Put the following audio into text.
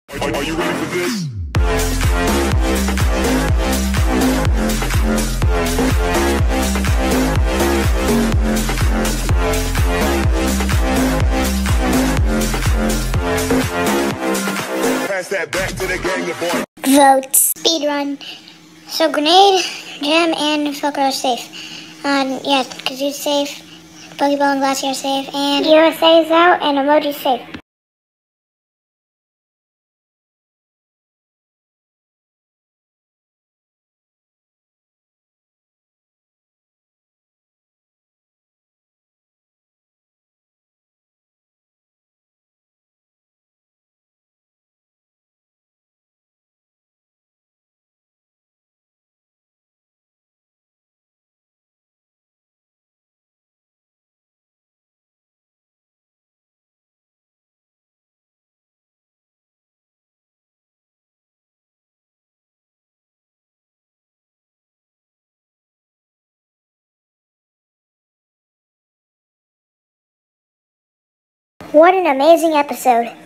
Are you ready for this? Pass that back to the gang, the boy. Vote. Speedrun. So Grenade, Gem, and Velcro are safe. Yeah, Kazoo's safe, Pokeball and Glassy are safe, and USA is out, and Emoji's safe. What an amazing episode.